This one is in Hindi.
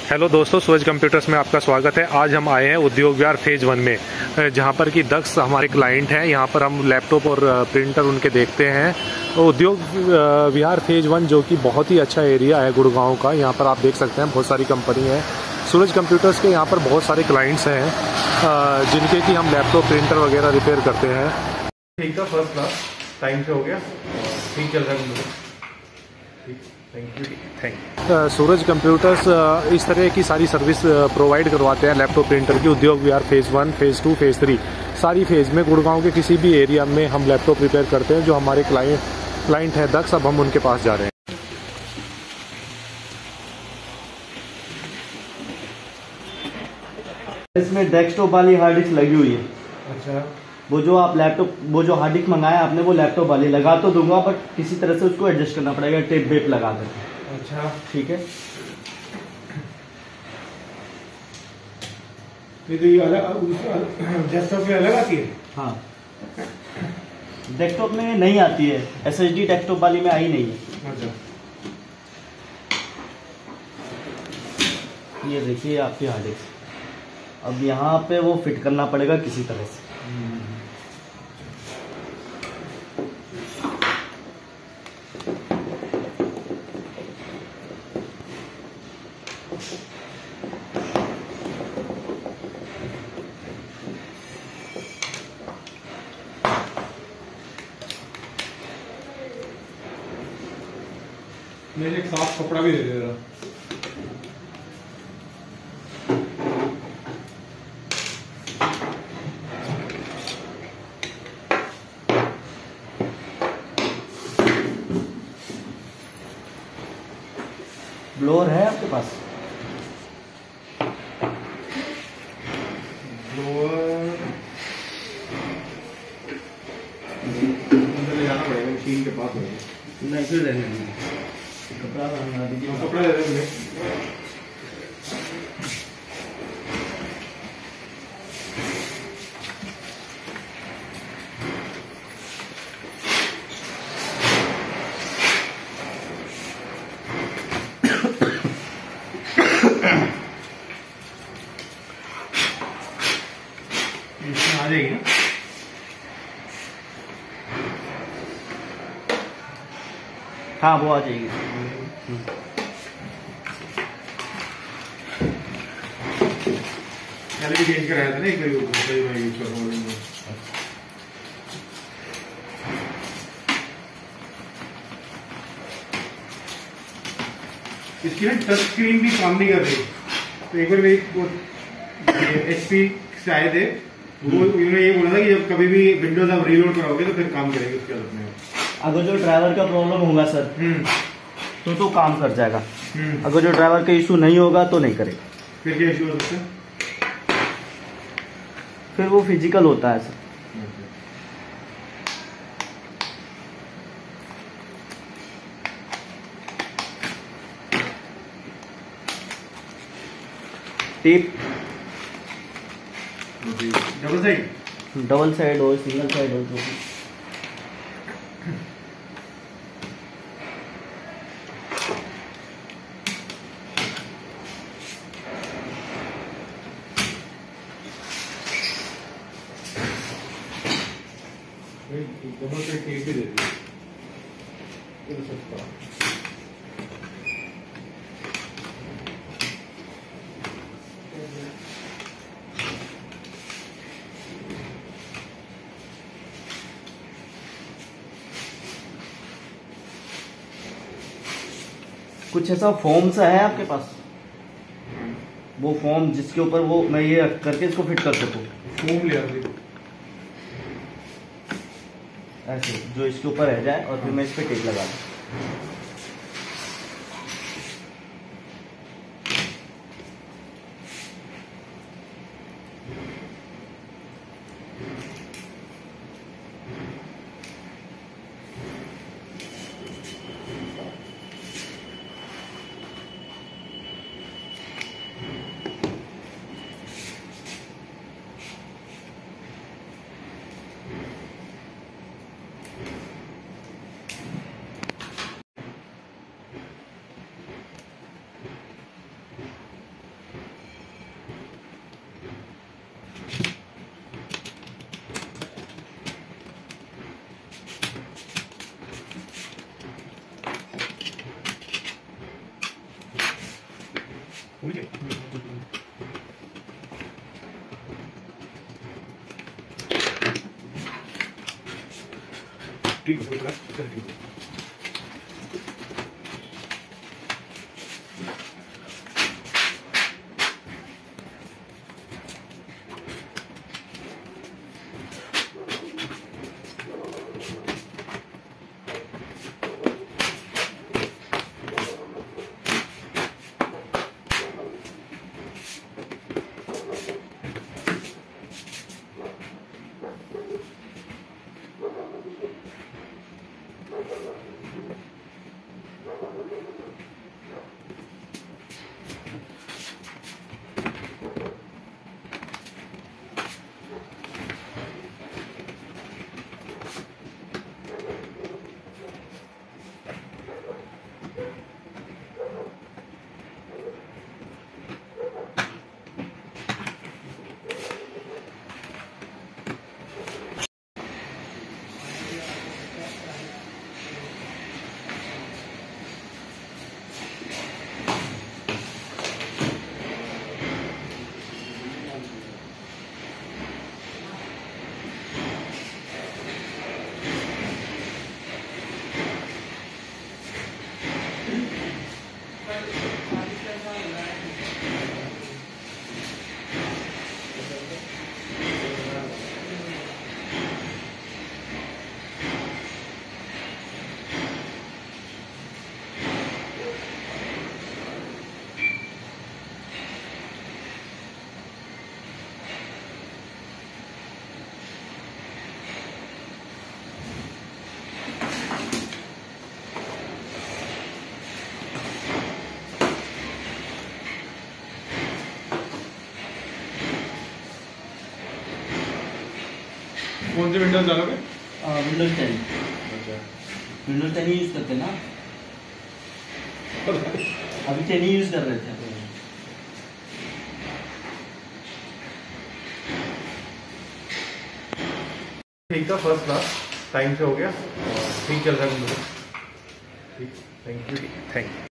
हेलो दोस्तों, सूरज कंप्यूटर्स में आपका स्वागत है। आज हम आए हैं उद्योग विहार फेज़ 1 में, जहां पर कि दक्ष हमारे क्लाइंट हैं। यहां पर हम लैपटॉप और प्रिंटर उनके देखते हैं। उद्योग विहार फेज़ 1 जो कि बहुत ही अच्छा एरिया है गुड़गांव का। यहां पर आप देख सकते हैं बहुत सारी कंपनी है। सूरज कंप्यूटर्स के यहां पर बहुत सारे क्लाइंट्स हैं जिनके कि हम लैपटॉप प्रिंटर वगैरह रिपेयर करते हैं। ठीक था, फर्स्ट क्लास टाइम से हो गया, ठीक चल रहा है। Thank you. सूरज कंप्यूटर्स इस तरह की सारी सर्विस प्रोवाइड करवाते हैं लैपटॉप प्रिंटर की। उद्योग विहार फेज़ 1, फेज़ 2, फेज़ 3 सारी फेज़ में गुड़गांव के किसी भी एरिया में हम लैपटॉप रिपेयर करते हैं। जो हमारे क्लाइंट है दक्ष, अब हम उनके पास जा रहे हैं। इसमें डेस्कटॉप वाली हार्ड डिस्क लगी हुई है। अच्छा, वो जो हार्ड डिस्क मंगाया आपने, वो लैपटॉप वाली लगा तो दूंगा, बट किसी तरह से उसको एडजस्ट करना पड़ेगा टेप वेप लगा कर। अच्छा ठीक है। ये अलग डेस्कटॉप में अलग आती है। हाँ, डेस्कटॉप में नहीं आती है, SSD डेस्कटॉप वाली में आई नहीं है। अच्छा, ये देखिए आपकी हार्ड डिस्क। अब यहाँ पे वो फिट करना पड़ेगा किसी तरह से। मेरे एक साफ कपड़ा भी दे दे जरा। ब्लोअर है आपके पास? अंदर ले जाना पड़ेगा, मशीन के पास होगा। नहीं, फिर रहने दीजिए। कपड़ा लगा दीजिए। कपड़ा दे दे मुझे। इसमें आ जाएगी ना? हाँ, वो आ जाएगी। पहले भी चेंज कराया था ना, एक बार मैं यूज कर रहा हूँ। इसकी ना टच स्क्रीन भी काम नहीं कर रही। तो एक बार मेरी HP से आए थे, वो उन्होंने ये बोला था कि जब कभी भी विंडोज आप रीलोड कराओगे तो फिर काम करेगी उसके बाद में। अगर जो ड्राइवर का प्रॉब्लम होगा सर तो काम कर जाएगा। अगर जो ड्राइवर का इशू नहीं होगा तो नहीं करेगा। फिर क्या इशू हो सकता है? फिर वो फिजिकल होता है सर। टेप डबल साइड हो, सिंगल साइड हो तो डबल साइड टेप भी दे दी। कुछ ऐसा फॉर्म सा है आपके पास? वो फॉर्म जिसके ऊपर वो मैं ये करके इसको फिट कर सकूँ। फोम ले आते ऐसे जो इसके ऊपर रह जाए और फिर मैं इस पे टेप लगा दूँ। कौन से विंडोज डालोगे? विंडोज 10। विंडोज 10 ही यूज करते ना, अभी 10 ही यूज कर रहे थे। ठीक था, फर्स्ट क्लास टाइम से हो गया, ठीक चल रहा है। ठीक, थैंक यू।